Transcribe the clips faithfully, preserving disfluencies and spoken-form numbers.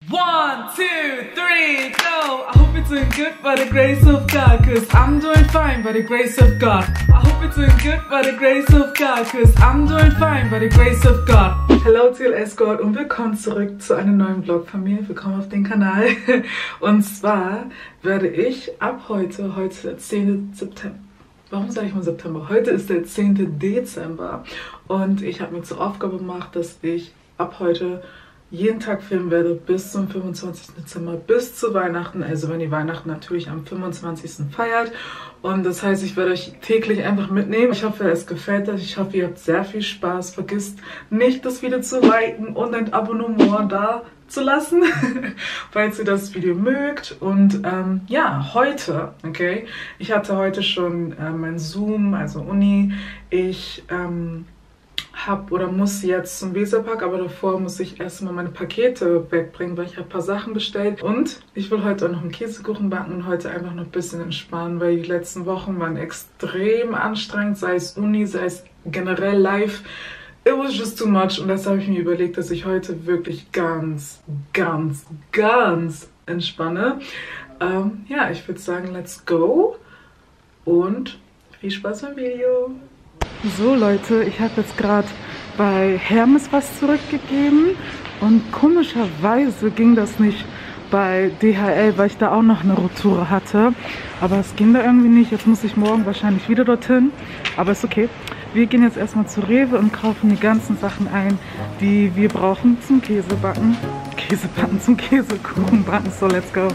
One, two, three, go! I hope you're doing good by the grace of God, cause I'm doing fine by the grace of God. I hope you're doing good by the grace of God, cause I'm doing fine by the grace of God. Hello T L Escort und willkommen zurück zu einem neuen Vlog von mir. Willkommen auf den Kanal. Und zwar werde ich ab heute, heute ist der zehnte September. Warum sage ich mal September? Heute ist der zehnte Dezember und ich habe mir zur Aufgabe gemacht, dass ich ab heute jeden Tag filmen werde bis zum fünfundzwanzigsten Dezember, bis zu Weihnachten, also wenn ihr Weihnachten natürlich am fünfundzwanzigsten feiert. Und das heißt, ich werde euch täglich einfach mitnehmen. Ich hoffe, es gefällt euch. Ich hoffe, ihr habt sehr viel Spaß. Vergisst nicht, das Video zu liken und ein Abonnement da zu lassen, falls ihr das Video mögt. Und ähm, ja, heute, okay, ich hatte heute schon äh, mein Zoom, also Uni. Ich ähm, hab oder muss jetzt zum Weserpark, aber davor muss ich erstmal meine Pakete wegbringen, weil ich habe ein paar Sachen bestellt. Und ich will heute auch noch einen Käsekuchen backen und heute einfach noch ein bisschen entspannen, weil die letzten Wochen waren extrem anstrengend, sei es Uni, sei es generell live. It was just too much und deshalb habe ich mir überlegt, dass ich heute wirklich ganz, ganz, ganz entspanne. Ähm, ja, ich würde sagen, let's go und viel Spaß beim Video. So Leute, ich habe jetzt gerade bei Hermes was zurückgegeben und komischerweise ging das nicht bei D H L, weil ich da auch noch eine Retour hatte. Aber es ging da irgendwie nicht. Jetzt muss ich morgen wahrscheinlich wieder dorthin. Aber ist okay. Wir gehen jetzt erstmal zu Rewe und kaufen die ganzen Sachen ein, die wir brauchen zum Käsebacken. Käsebacken, zum Käsekuchenbacken. So, let's go.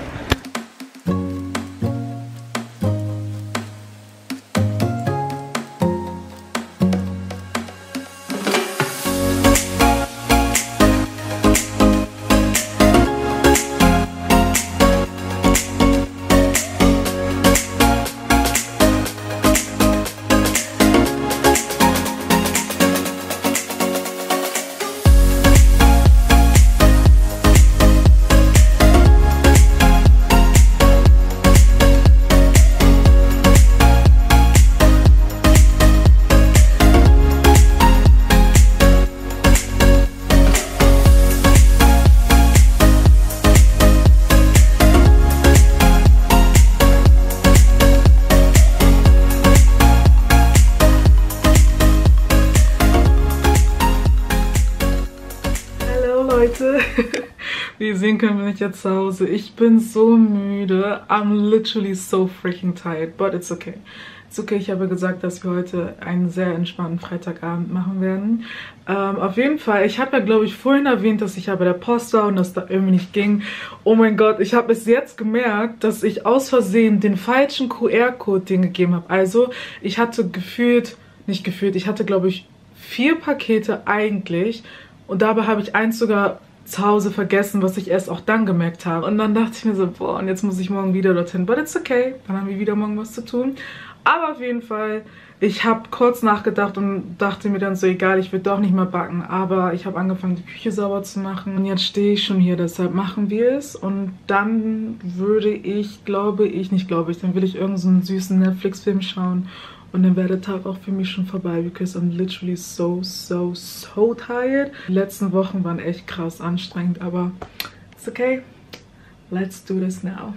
Wie ihr sehen könnt, bin ich jetzt zu Hause. Ich bin so müde. I'm literally so freaking tired. But it's okay. It's okay, ich habe gesagt, dass wir heute einen sehr entspannten Freitagabend machen werden. Ähm, auf jeden Fall, ich habe ja, glaube ich, vorhin erwähnt, dass ich ja bei der Post war und dass da irgendwie nicht ging. Oh mein Gott, ich habe es jetzt gemerkt, dass ich aus Versehen den falschen Q R-Code den gegeben habe. Also, ich hatte gefühlt, nicht gefühlt, ich hatte, glaube ich, vier Pakete eigentlich. Und dabei habe ich eins sogar zu Hause vergessen, was ich erst auch dann gemerkt habe. Und dann dachte ich mir so, boah, und jetzt muss ich morgen wieder dorthin. But it's okay, dann haben wir wieder morgen was zu tun. Aber auf jeden Fall, ich habe kurz nachgedacht und dachte mir dann so, egal, ich will doch nicht mehr backen. Aber ich habe angefangen, die Küche sauber zu machen. Und jetzt stehe ich schon hier, deshalb machen wir es. Und dann würde ich, glaube ich, nicht glaube ich, dann will ich irgendeinen so süßen Netflix-Film schauen. Und dann wäre der Tag auch für mich schon vorbei, because I'm literally so, so, so tired. Die letzten Wochen waren echt krass anstrengend, aber it's okay. Let's do this now.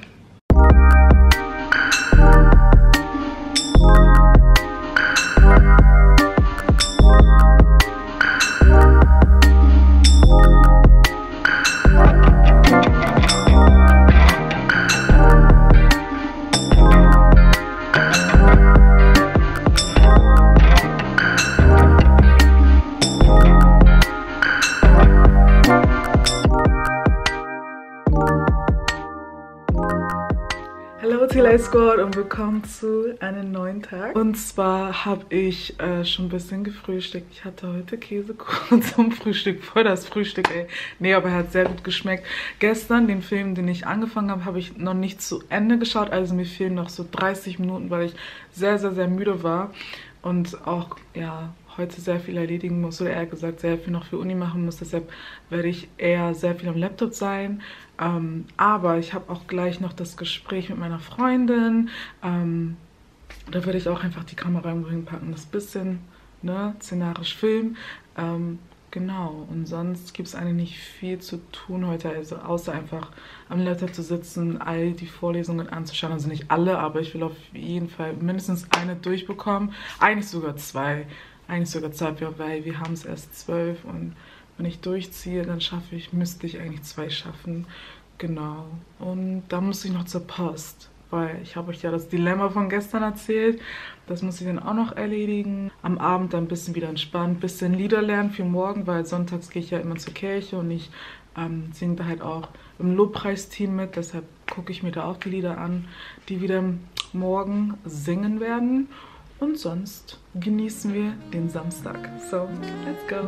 Escort und willkommen zu einem neuen Tag. Und zwar habe ich äh, schon ein bisschen gefrühstückt. Ich hatte heute Käsekuchen zum Frühstück. Voll das Frühstück, ey. Nee, aber er hat sehr gut geschmeckt. Gestern, den Film, den ich angefangen habe, habe ich noch nicht zu Ende geschaut. Also mir fehlen noch so dreißig Minuten, weil ich sehr, sehr, sehr müde war. Und auch, ja, heute sehr viel erledigen muss, oder eher gesagt sehr viel noch für Uni machen muss. Deshalb werde ich eher sehr viel am Laptop sein. Ähm, aber ich habe auch gleich noch das Gespräch mit meiner Freundin. Ähm, da werde ich auch einfach die Kamera im Ring packen, das bisschen ne, szenarisch filmen. Ähm, Genau, und sonst gibt es eigentlich nicht viel zu tun heute, also außer einfach am Laptop zu sitzen, all die Vorlesungen anzuschauen. Also nicht alle, aber ich will auf jeden Fall mindestens eine durchbekommen. Eigentlich sogar zwei. Eigentlich sogar zwei, weil wir haben es erst zwölf und wenn ich durchziehe, dann schaffe ich, müsste ich eigentlich zwei schaffen. Genau. Und dann muss ich noch zur Post, weil ich habe euch ja das Dilemma von gestern erzählt. Das muss ich dann auch noch erledigen. Am Abend dann ein bisschen wieder entspannt, ein bisschen Lieder lernen für morgen, weil sonntags gehe ich ja immer zur Kirche und ich ähm, singe da halt auch im Lobpreisteam mit. Deshalb gucke ich mir da auch die Lieder an, die wir morgen singen werden. Und sonst genießen wir den Samstag. So, let's go!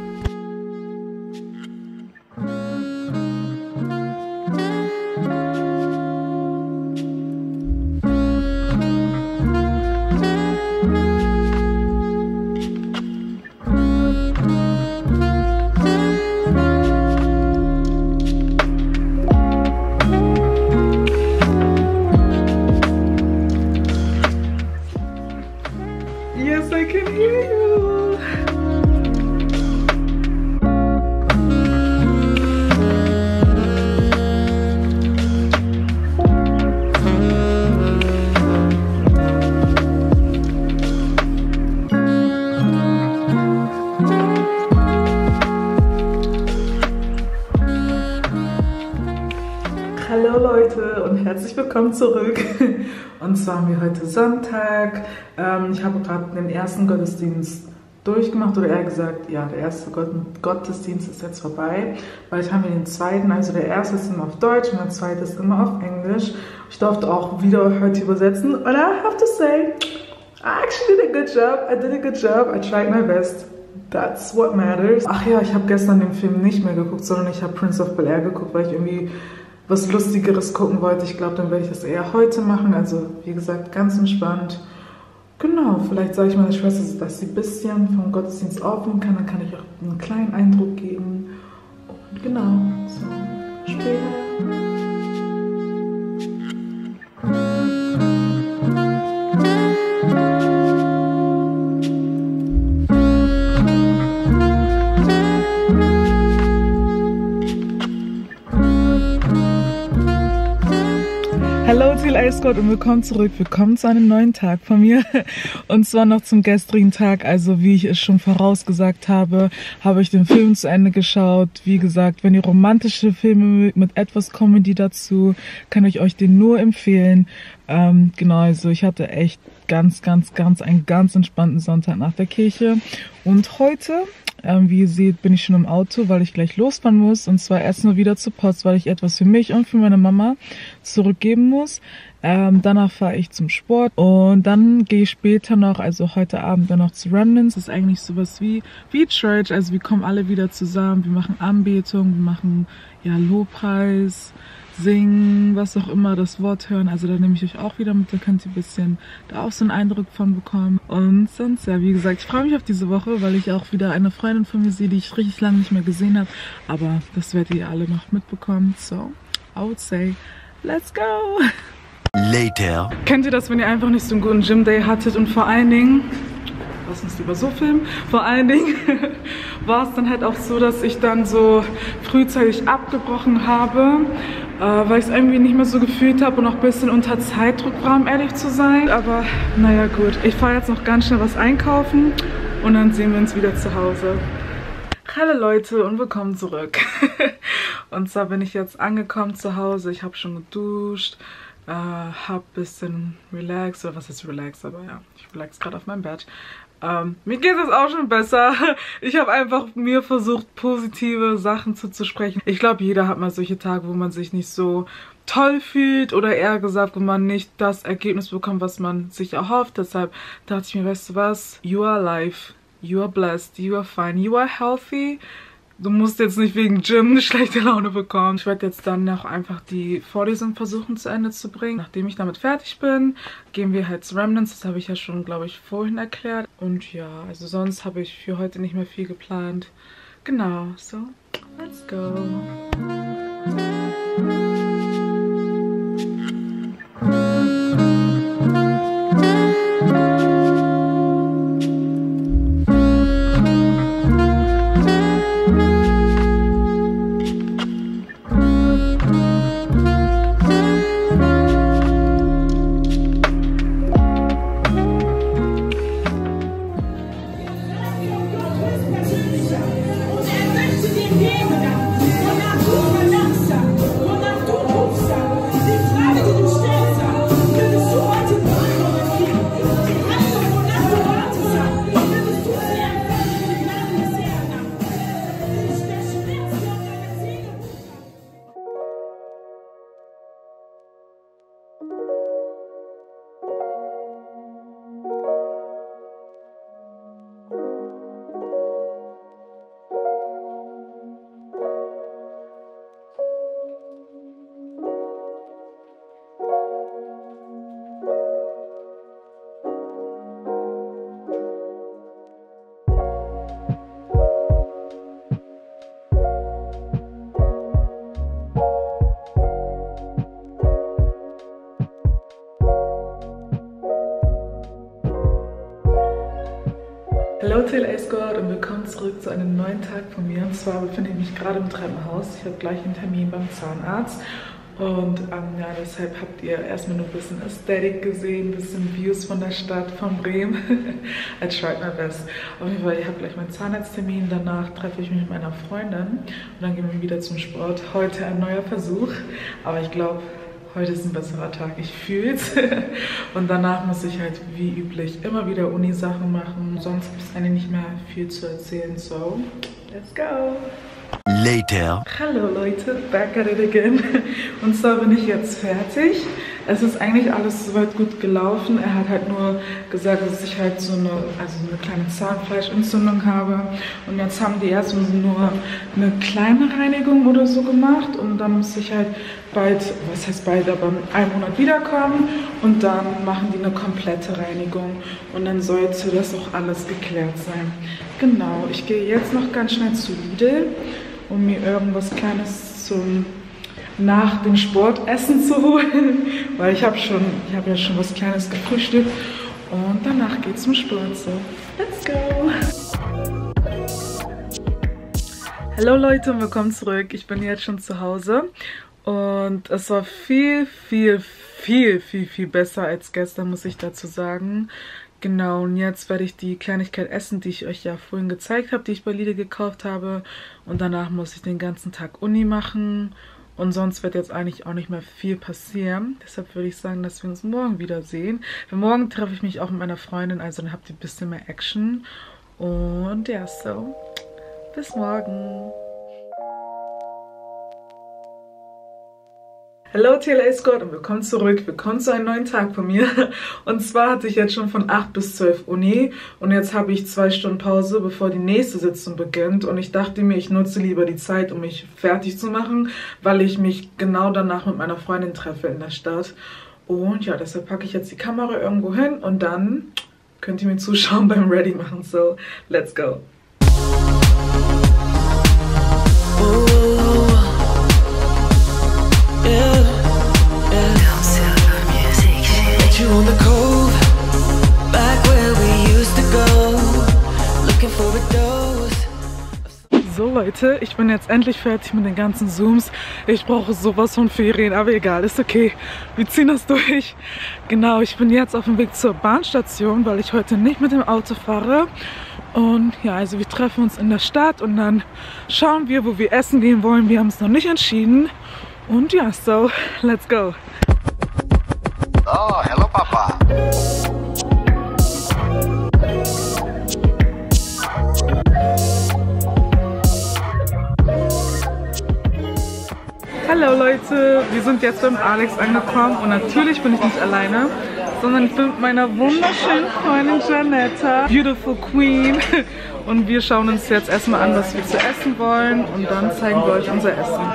Yes, I can hear you. Hallo Leute und herzlich willkommen zurück. Und zwar haben wir heute Sonntag. Ähm, ich habe gerade den ersten Gottesdienst durchgemacht, oder eher gesagt, ja, der erste Gott Gottesdienst ist jetzt vorbei. Bald haben wir den zweiten, also der erste ist immer auf Deutsch und der zweite ist immer auf Englisch. Ich durfte auch wieder heute übersetzen und I have to say, I actually did a good job. I did a good job. I tried my best. That's what matters. Ach ja, ich habe gestern den Film nicht mehr geguckt, sondern ich habe Prince of Bel-Air geguckt, weil ich irgendwie was Lustigeres gucken wollte. Ich glaube, dann werde ich das eher heute machen. Also, wie gesagt, ganz entspannt. Genau, vielleicht sage ich meiner Schwester, dass sie ein bisschen vom Gottesdienst aufnehmen kann. Dann kann ich auch einen kleinen Eindruck geben. Und genau, so, später. Hallo Team Eisgott und willkommen zurück. Willkommen zu einem neuen Tag von mir. Und zwar noch zum gestrigen Tag. Also wie ich es schon vorausgesagt habe, habe ich den Film zu Ende geschaut. Wie gesagt, wenn ihr romantische Filme mögt mit etwas Comedy dazu, kann ich euch den nur empfehlen. Ähm, genau, also ich hatte echt ganz, ganz, ganz einen ganz entspannten Sonntag nach der Kirche. Und heute, ähm, wie ihr seht, bin ich schon im Auto, weil ich gleich losfahren muss. Und zwar erst nur wieder zur Post, weil ich etwas für mich und für meine Mama zurückgeben muss. Ähm, danach fahre ich zum Sport und dann gehe ich später noch, also heute Abend dann noch zu Remnants. Das ist eigentlich sowas wie, wie Church, also wir kommen alle wieder zusammen, wir machen Anbetung, wir machen ja Lobpreis, singen, was auch immer, das Wort hören. Also da nehme ich euch auch wieder mit, da könnt ihr ein bisschen da auch so einen Eindruck von bekommen. Und sonst, ja, wie gesagt, ich freue mich auf diese Woche, weil ich auch wieder eine Freundin von mir sehe, die ich richtig lange nicht mehr gesehen habe. Aber das werdet ihr alle noch mitbekommen. So, I would say, let's go! Later. Kennt ihr das, wenn ihr einfach nicht so einen guten Gym-Day hattet und vor allen Dingen, lass uns lieber so filmen, vor allen Dingen war es dann halt auch so, dass ich dann so frühzeitig abgebrochen habe, äh, weil ich es irgendwie nicht mehr so gefühlt habe und auch ein bisschen unter Zeitdruck war, um ehrlich zu sein. Aber naja gut, ich fahre jetzt noch ganz schnell was einkaufen und dann sehen wir uns wieder zu Hause. Hallo Leute und willkommen zurück. Und zwar bin ich jetzt angekommen zu Hause, ich habe schon geduscht. Uh, hab ein bisschen relaxed, oder was ist relaxed, aber ja, ich relax gerade auf meinem Bett. Um, mir geht es auch schon besser. Ich habe einfach mir versucht, positive Sachen zuzusprechen. Ich glaube, jeder hat mal solche Tage, wo man sich nicht so toll fühlt oder eher gesagt, wo man nicht das Ergebnis bekommt, was man sich erhofft. Deshalb dachte ich mir, weißt du was, you are alive, you are blessed, you are fine, you are healthy. Du musst jetzt nicht wegen Gym eine schlechte Laune bekommen. Ich werde jetzt dann noch einfach die Vorlesung versuchen zu Ende zu bringen. Nachdem ich damit fertig bin, gehen wir halt zu Remnants. Das habe ich ja schon, glaube ich, vorhin erklärt. Und ja, also sonst habe ich für heute nicht mehr viel geplant. Genau, so, let's go. Hallo T L A Squad und willkommen zurück zu einem neuen Tag von mir. Und zwar befinde ich mich gerade im Treppenhaus. Ich habe gleich einen Termin beim Zahnarzt. Und ähm, ja, deshalb habt ihr erstmal nur ein bisschen Ästhetik gesehen, ein bisschen Views von der Stadt, von Bremen. I tried my best. Auf jeden Fall, ich habe gleich meinen Zahnarzttermin. Danach treffe ich mich mit meiner Freundin und dann gehen wir wieder zum Sport. Heute ein neuer Versuch, aber ich glaube, heute ist ein besserer Tag, ich fühle es. Und danach muss ich halt wie üblich immer wieder Uni-Sachen machen. Sonst gibt es eigentlich nicht mehr viel zu erzählen. So, let's go! Later. Hallo Leute, back at it again. Und zwar bin ich jetzt fertig. Es ist eigentlich alles soweit gut gelaufen. Er hat halt nur gesagt, dass ich halt so eine, also eine kleine Zahnfleischentzündung habe. Und jetzt haben die erst nur eine kleine Reinigung oder so gemacht. Und dann muss ich halt bald, was heißt bald, aber in einem Monat wiederkommen. Und dann machen die eine komplette Reinigung. Und dann sollte das auch alles geklärt sein. Genau, ich gehe jetzt noch ganz schnell zu Lidl, um mir irgendwas Kleines zum nach dem Sportessen zu holen, weil ich habe schon, ich habe ja schon was Kleines gefrühstückt und danach geht's zum Sport. So, let's go! Hallo Leute und willkommen zurück. Ich bin jetzt schon zu Hause und es war viel, viel, viel, viel, viel besser als gestern, muss ich dazu sagen. Genau, und jetzt werde ich die Kleinigkeit essen, die ich euch ja vorhin gezeigt habe, die ich bei Lidl gekauft habe. Und danach muss ich den ganzen Tag Uni machen. Und sonst wird jetzt eigentlich auch nicht mehr viel passieren. Deshalb würde ich sagen, dass wir uns morgen wiedersehen. Weil morgen treffe ich mich auch mit meiner Freundin, also dann habt ihr ein bisschen mehr Action. Und ja, so, bis morgen. Hallo T L A Squad und willkommen zurück, willkommen zu einem neuen Tag von mir. Und zwar hatte ich jetzt schon von acht bis zwölf Uni und jetzt habe ich zwei Stunden Pause, bevor die nächste Sitzung beginnt. Und ich dachte mir, ich nutze lieber die Zeit, um mich fertig zu machen, weil ich mich genau danach mit meiner Freundin treffe in der Stadt. Und ja, deshalb packe ich jetzt die Kamera irgendwo hin und dann könnt ihr mir zuschauen beim Ready machen. So, let's go! So Leute, ich bin jetzt endlich fertig mit den ganzen Zooms. Ich brauche sowas von Ferien, aber egal, ist okay. Wir ziehen das durch. Genau, ich bin jetzt auf dem Weg zur Bahnstation, weil ich heute nicht mit dem Auto fahre. Und ja, also wir treffen uns in der Stadt und dann schauen wir, wo wir essen gehen wollen. Wir haben es noch nicht entschieden. Und ja, so, let's go. Oh, hello Papa. Hallo Leute, wir sind jetzt beim Alex angekommen und natürlich bin ich nicht alleine, sondern ich bin mit meiner wunderschönen Freundin Janetta, Beautiful Queen. Und wir schauen uns jetzt erstmal an, was wir zu essen wollen und dann zeigen wir euch unser Essen.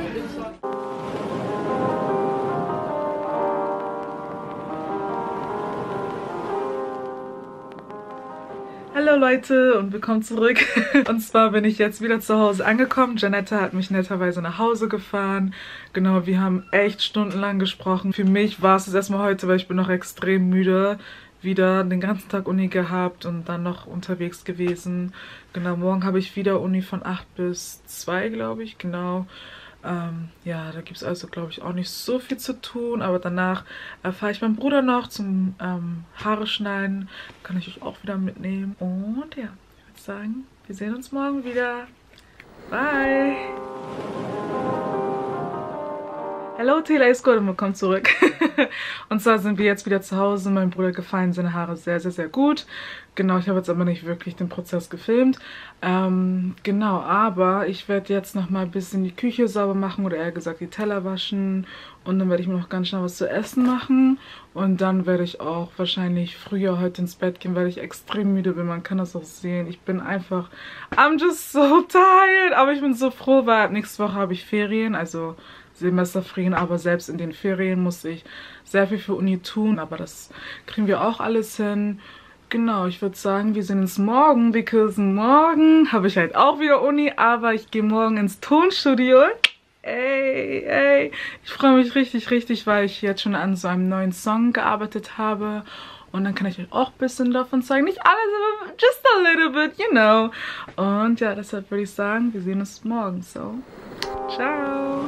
Hallo Leute und willkommen zurück. Und zwar bin ich jetzt wieder zu Hause angekommen. Janetta hat mich netterweise nach Hause gefahren. Genau, wir haben echt stundenlang gesprochen. Für mich war es jetzt erstmal heute, weil ich bin noch extrem müde. Wieder den ganzen Tag Uni gehabt und dann noch unterwegs gewesen. Genau, morgen habe ich wieder Uni von acht bis zwei, glaube ich. Genau. Ähm, ja, da gibt es also, glaube ich, auch nicht so viel zu tun. Aber danach äh, fahre ich meinen Bruder noch zum ähm, Haare schneiden. Kann ich euch auch wieder mitnehmen. Und ja, ich würde sagen, wir sehen uns morgen wieder. Bye! Hallo T L A Squad und willkommen zurück. Und zwar sind wir jetzt wieder zu Hause. Mein Bruder gefallen seine Haare sehr, sehr, sehr gut. Genau, ich habe jetzt aber nicht wirklich den Prozess gefilmt. Ähm, genau, aber ich werde jetzt noch mal ein bisschen die Küche sauber machen oder eher gesagt die Teller waschen. Und dann werde ich mir noch ganz schnell was zu essen machen. Und dann werde ich auch wahrscheinlich früher heute ins Bett gehen, weil ich extrem müde bin. Man kann das auch sehen. Ich bin einfach, I'm just so tired. Aber ich bin so froh, weil nächste Woche habe ich Ferien, also Semesterferien, aber selbst in den Ferien muss ich sehr viel für Uni tun, aber das kriegen wir auch alles hin. Genau, ich würde sagen, wir sehen uns morgen, because morgen habe ich halt auch wieder Uni, aber ich gehe morgen ins Tonstudio. Ey, ey, ich freue mich richtig, richtig, weil ich jetzt schon an so einem neuen Song gearbeitet habe Und dann kann ich euch auch ein bisschen davon zeigen. Nicht alles, aber just a little bit, you know. Und ja, deshalb würde ich sagen, wir sehen uns morgen. So, ciao.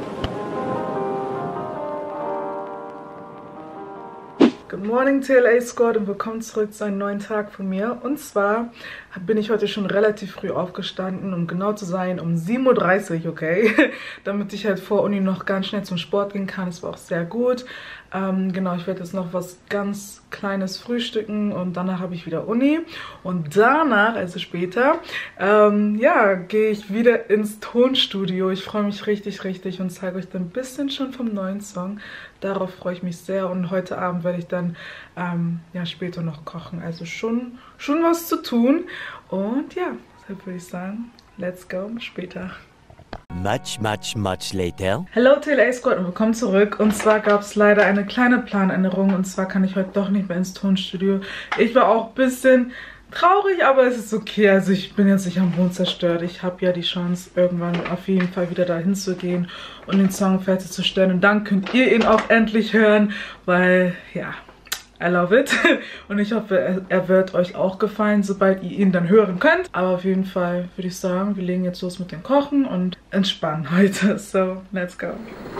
Good morning T L A Squad und willkommen zurück zu einem neuen Tag von mir. Und zwar bin ich heute schon relativ früh aufgestanden, um genau zu sein, um sieben Uhr dreißig, okay? Damit ich halt vor Uni noch ganz schnell zum Sport gehen kann. Das war auch sehr gut. Ähm, genau, ich werde jetzt noch was ganz Kleines frühstücken und danach habe ich wieder Uni. Und danach, also später, ähm, ja, gehe ich wieder ins Tonstudio. Ich freue mich richtig, richtig und zeige euch dann ein bisschen schon vom neuen Song. Darauf freue ich mich sehr und heute Abend werde ich dann ähm, ja, später noch kochen. Also schon, schon was zu tun. Und ja, deshalb würde ich sagen, let's go, später. Much, much, much later. Hello T L A Squad und willkommen zurück. Und zwar gab es leider eine kleine Planänderung und zwar kann ich heute doch nicht mehr ins Tonstudio. Ich war auch ein bisschen traurig, aber es ist okay. Also ich bin jetzt nicht am Boden zerstört. Ich habe ja die Chance, irgendwann auf jeden Fall wieder dahin zu gehen und den Song fertigzustellen. Und dann könnt ihr ihn auch endlich hören, weil, ja, I love it. Und ich hoffe, er, er wird euch auch gefallen, sobald ihr ihn dann hören könnt. Aber auf jeden Fall würde ich sagen, wir legen jetzt los mit dem Kochen und entspannen heute. So, let's go.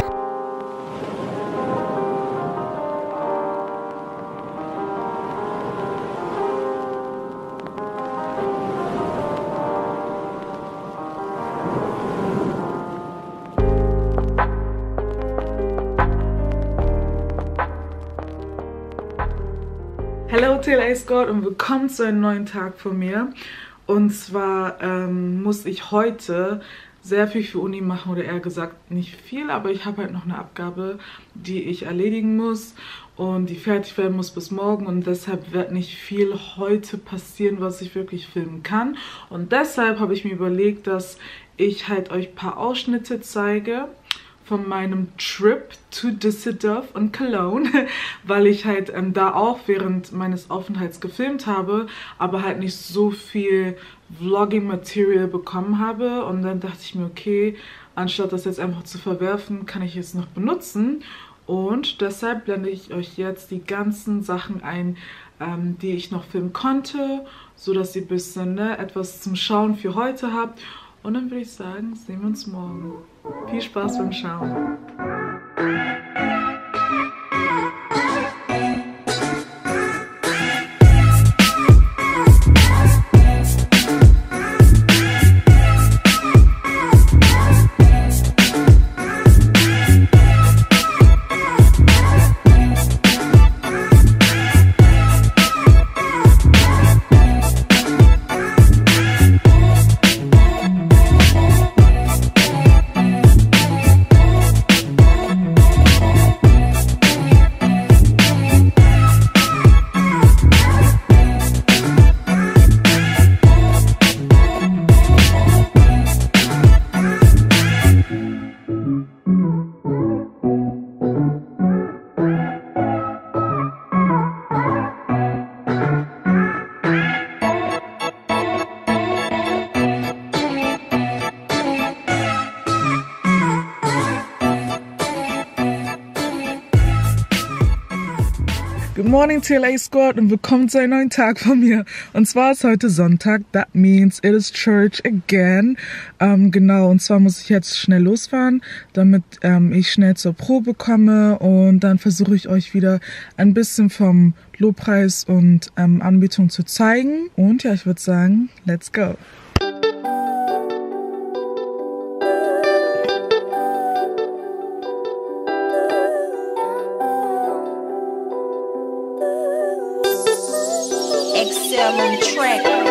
Hello T L A Squad und willkommen zu einem neuen Tag von mir. Und zwar ähm, muss ich heute sehr viel für Uni machen, oder eher gesagt nicht viel, aber ich habe halt noch eine Abgabe, die ich erledigen muss und die fertig werden muss bis morgen und deshalb wird nicht viel heute passieren, was ich wirklich filmen kann. Und deshalb habe ich mir überlegt, dass ich halt euch ein paar Ausschnitte zeige von meinem Trip to Düsseldorf und Cologne, weil ich halt ähm, da auch während meines Aufenthalts gefilmt habe, aber halt nicht so viel Vlogging-Material bekommen habe. Und dann dachte ich mir, okay, anstatt das jetzt einfach zu verwerfen, kann ich es noch benutzen. Und deshalb blende ich euch jetzt die ganzen Sachen ein, ähm, die ich noch filmen konnte, so dass ihr ein bisschen ne, etwas zum Schauen für heute habt. Und dann würde ich sagen, sehen wir uns morgen. Viel Spaß beim Schauen. Good morning T L A Squad und willkommen zu einem neuen Tag von mir. Und zwar ist heute Sonntag, that means it is church again. Ähm, genau, und zwar muss ich jetzt schnell losfahren, damit ähm, ich schnell zur Probe komme und dann versuche ich euch wieder ein bisschen vom Lobpreis und ähm, Anbetung zu zeigen. Und ja, ich würde sagen, let's go. Excel on the track.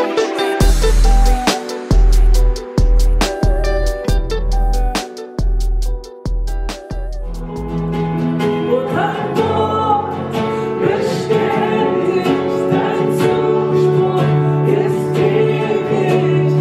Beständig dein Zuspruch ist ewig.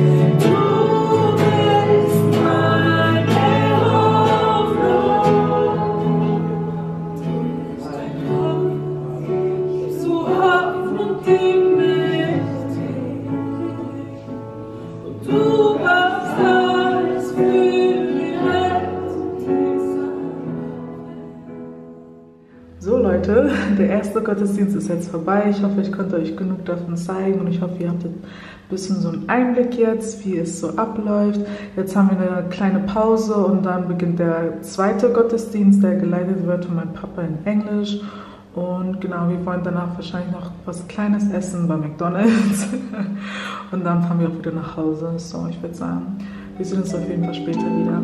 der erste Gottesdienst ist jetzt vorbei. Ich hoffe, ich konnte euch genug davon zeigen und ich hoffe, ihr habt ein bisschen so einen Einblick jetzt, wie es so abläuft. Jetzt haben wir eine kleine Pause und dann beginnt der zweite Gottesdienst, der geleitet wird von meinem Papa in Englisch. Und genau, wir wollen danach wahrscheinlich noch was Kleines essen bei McDonald's. Und dann fahren wir auch wieder nach Hause. So, ich würde sagen, wir sehen uns auf jeden Fall später wieder.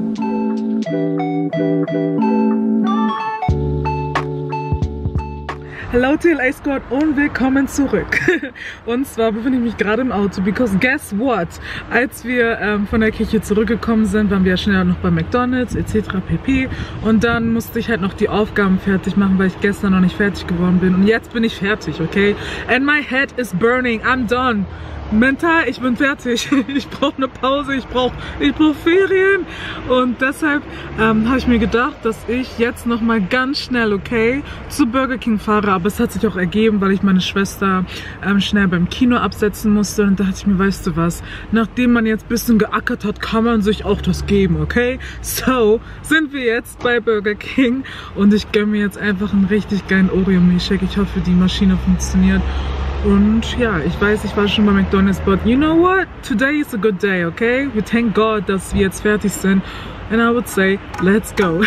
Hello T L A Squad und willkommen zurück. Und zwar befinde ich mich gerade im Auto, because guess what? Als wir ähm, von der Kirche zurückgekommen sind, waren wir ja schnell noch bei McDonald's et cetera pp. Und dann musste ich halt noch die Aufgaben fertig machen, weil ich gestern noch nicht fertig geworden bin. Und jetzt bin ich fertig, okay? And my head is burning, I'm done. Mental, ich bin fertig. Ich brauche eine Pause, ich brauche ich brauch Ferien. Und deshalb ähm, habe ich mir gedacht, dass ich jetzt nochmal ganz schnell, okay, zu Burger King fahre. Aber es hat sich auch ergeben, weil ich meine Schwester ähm, schnell beim Kino absetzen musste. Und da dachte ich mir, weißt du was, nachdem man jetzt ein bisschen geackert hat, kann man sich auch das geben, okay? So, sind wir jetzt bei Burger King. Und ich gönne mir jetzt einfach einen richtig geilen Oreo-Milkshake. Ich hoffe, die Maschine funktioniert. Und ja, ich weiß, ich war schon bei McDonald's, but you know what? Today is a good day, okay? We thank God, dass wir jetzt fertig sind. And I would say, let's go.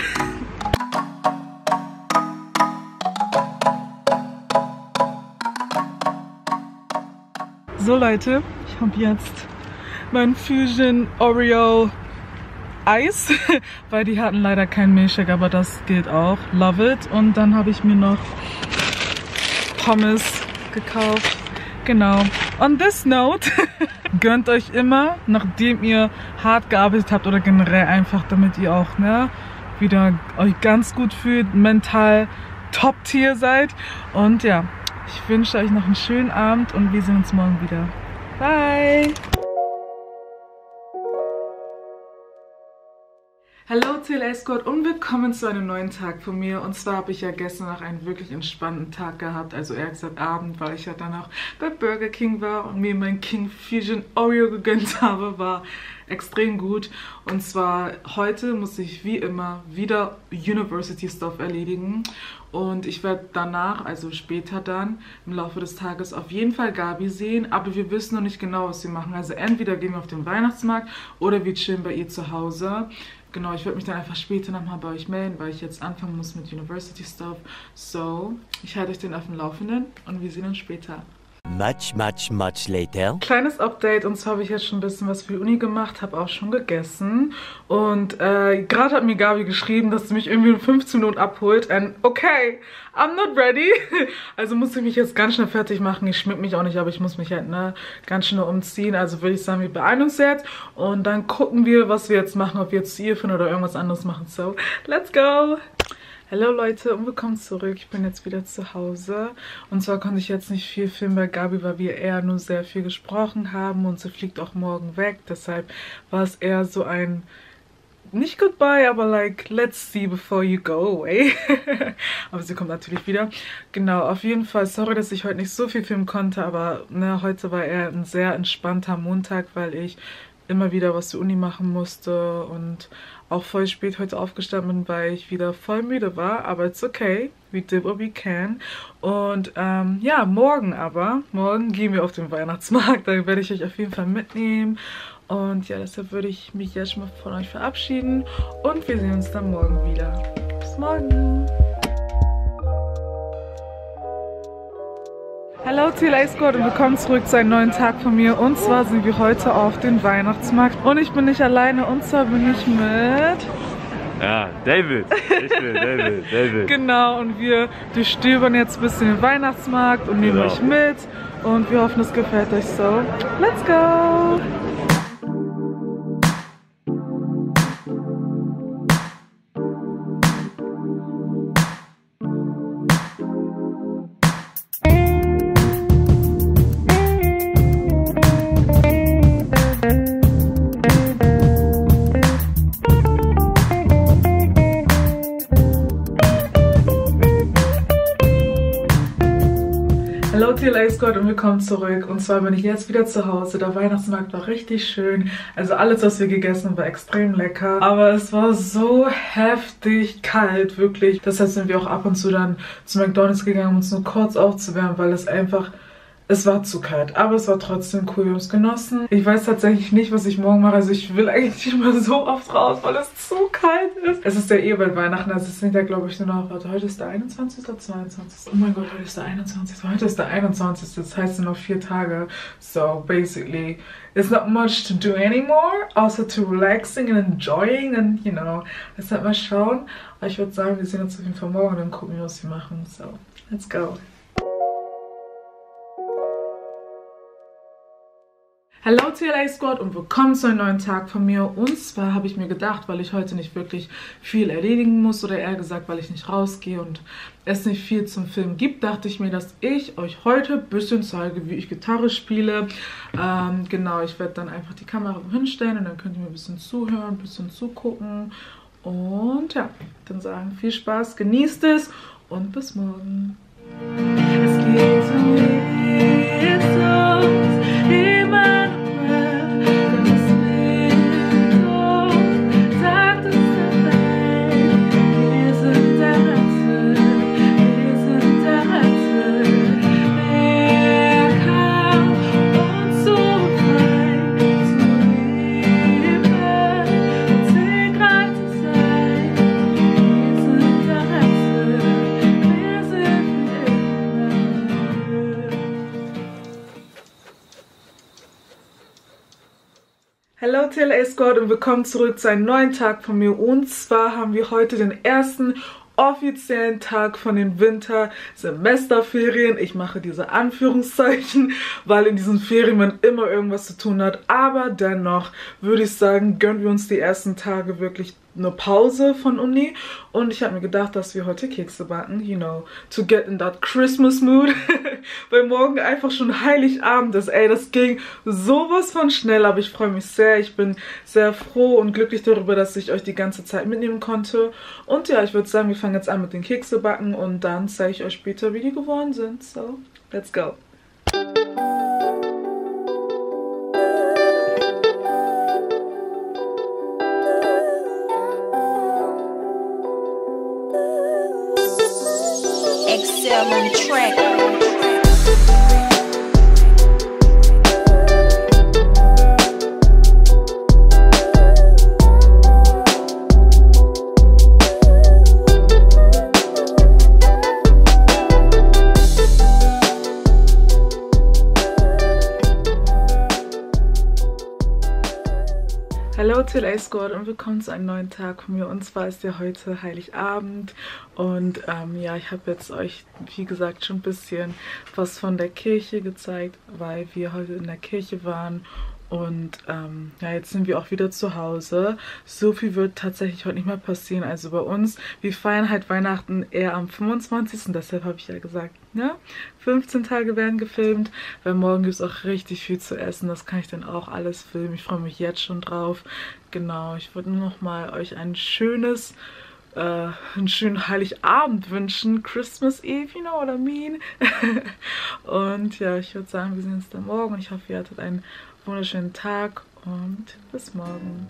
So Leute, ich habe jetzt mein Fusion Oreo Eis, weil die hatten leider keinen Milchshake, aber das gilt auch. Love it. Und dann habe ich mir noch Pommes gekauft. Genau. On this note, gönnt euch immer, nachdem ihr hart gearbeitet habt oder generell einfach, damit ihr auch ne, wieder euch ganz gut fühlt, mental Top-Tier seid. Und ja, ich wünsche euch noch einen schönen Abend und wir sehen uns morgen wieder. Bye! Hallo T L A Squad und willkommen zu einem neuen Tag von mir. Und zwar habe ich ja gestern noch einen wirklich entspannten Tag gehabt, also eher gesagt Abend, weil ich ja dann auch bei Burger King war und mir mein King Fusion Oreo gegönnt habe, war extrem gut. Und zwar heute muss ich wie immer wieder University Stuff erledigen und ich werde danach, also später dann, im Laufe des Tages auf jeden Fall Gabi sehen, aber wir wissen noch nicht genau, was wir machen. Also entweder gehen wir auf den Weihnachtsmarkt oder wir chillen bei ihr zu Hause. Genau, ich werde mich dann einfach später nochmal bei euch melden, weil ich jetzt anfangen muss mit University Stuff. So, ich halte euch den auf dem Laufenden und wir sehen uns später. Much, much, much later. Kleines Update, und zwar habe ich jetzt schon ein bisschen was für die Uni gemacht, habe auch schon gegessen. Und äh, gerade hat mir Gabi geschrieben, dass sie mich irgendwie in fünfzehn Minuten abholt. And okay, I'm not ready. Also muss ich mich jetzt ganz schnell fertig machen. Ich schmink mich auch nicht, aber ich muss mich halt ne, ganz schnell umziehen. Also würde ich sagen, wir beeilen uns jetzt. Und dann gucken wir, was wir jetzt machen, ob wir jetzt zu ihr finden oder irgendwas anderes machen. So, let's go! Hallo Leute und willkommen zurück. Ich bin jetzt wieder zu Hause. Und zwar konnte ich jetzt nicht viel filmen bei Gabi, weil wir eher nur sehr viel gesprochen haben. Und sie fliegt auch morgen weg. Deshalb war es eher so ein, nicht goodbye, aber like, let's see before you go away. Aber sie kommt natürlich wieder. Genau, auf jeden Fall, sorry, dass ich heute nicht so viel filmen konnte. Aber ne, heute war eher ein sehr entspannter Montag, weil ich immer wieder was zur Uni machen musste und auch voll spät heute aufgestanden bin, weil ich wieder voll müde war, aber it's okay, we did what we can. Und ähm, ja, morgen aber, morgen gehen wir auf den Weihnachtsmarkt, da werde ich euch auf jeden Fall mitnehmen. Und ja, deshalb würde ich mich jetzt schon mal von euch verabschieden und wir sehen uns dann morgen wieder. Bis morgen! Hallo T L A Squad und willkommen zurück zu einem neuen Tag von mir. Und zwar sind wir heute auf den Weihnachtsmarkt. Und ich bin nicht alleine, und zwar bin ich mit... Ja, David. Ich bin David, David. Genau, und wir durchstöbern jetzt ein bisschen den Weihnachtsmarkt und nehmen Genau. euch mit. Und wir hoffen, es gefällt euch so. Let's go! Hello T T L A Squad und willkommen zurück. Und zwar bin ich jetzt wieder zu Hause. Der Weihnachtsmarkt war richtig schön. Also alles, was wir gegessen haben, war extrem lecker. Aber es war so heftig kalt, wirklich. Deshalb sind wir auch ab und zu dann zu McDonald's gegangen, um uns nur kurz aufzuwärmen, weil es einfach... Es war zu kalt, aber es war trotzdem cool. Wir haben es genossen. Ich weiß tatsächlich nicht, was ich morgen mache. Also ich will eigentlich nicht mal so oft raus, weil es zu kalt ist. Es ist ja eh bald Weihnachten. Also es sind ja, glaube ich, nur noch... Warte, heute ist der einundzwanzigste oder zweiundzwanzigste Oh mein Gott, heute ist der einundzwanzigste Heute ist der einundzwanzigste Das heißt, es sind noch vier Tage. So, basically, it's not much to do anymore. Also to relaxing and enjoying and, you know, deshalb mal schauen. Aber ich würde sagen, wir sehen uns auf jeden Fall morgen und dann gucken wir, was wir machen. So, let's go. Hello T L A Squad und willkommen zu einem neuen Tag von mir. Und zwar habe ich mir gedacht, weil ich heute nicht wirklich viel erledigen muss oder eher gesagt, weil ich nicht rausgehe und es nicht viel zum Film gibt, dachte ich mir, dass ich euch heute ein bisschen zeige, wie ich Gitarre spiele. Ähm, genau, ich werde dann einfach die Kamera hinstellen und dann könnt ihr mir ein bisschen zuhören, ein bisschen zugucken. Und ja, dann sagen viel Spaß, genießt es und bis morgen. Es geht um Jesus, Hello T L A Squad und willkommen zurück zu einem neuen Tag von mir. Und zwar haben wir heute den ersten offiziellen Tag von den Wintersemesterferien. Ich mache diese Anführungszeichen, weil in diesen Ferien man immer irgendwas zu tun hat. Aber dennoch würde ich sagen, gönnen wir uns die ersten Tage wirklich eine Pause von Uni. Und ich habe mir gedacht, dass wir heute Kekse backen, you know, to get in that Christmas mood. Weil morgen einfach schon Heiligabend ist. Ey, das ging sowas von schnell, aber ich freue mich sehr. Ich bin sehr froh und glücklich darüber, dass ich euch die ganze Zeit mitnehmen konnte. Und ja, ich würde sagen, wir fangen jetzt an mit den Kekse backen und dann zeige ich euch später, wie die geworden sind. So, let's go. Excel on the track. Hello T L A Squad und willkommen zu einem neuen Tag von mir. Und zwar ist ja heute Heiligabend und ähm, ja, ich habe jetzt euch, wie gesagt, schon ein bisschen was von der Kirche gezeigt, weil wir heute in der Kirche waren. Und ähm, ja, jetzt sind wir auch wieder zu Hause. So viel wird tatsächlich heute nicht mehr passieren. Also bei uns, wir feiern halt Weihnachten eher am fünfundzwanzigsten Deshalb habe ich ja gesagt, ja, fünfzehn Tage werden gefilmt. Weil morgen gibt es auch richtig viel zu essen. Das kann ich dann auch alles filmen. Ich freue mich jetzt schon drauf. Genau, ich wollte nur noch mal euch ein schönes... Uh, einen schönen Heiligabend wünschen. Christmas Eve, you know what I mean? Und ja, ich würde sagen, wir sehen uns dann morgen. Ich hoffe, ihr hattet einen wunderschönen Tag und bis morgen.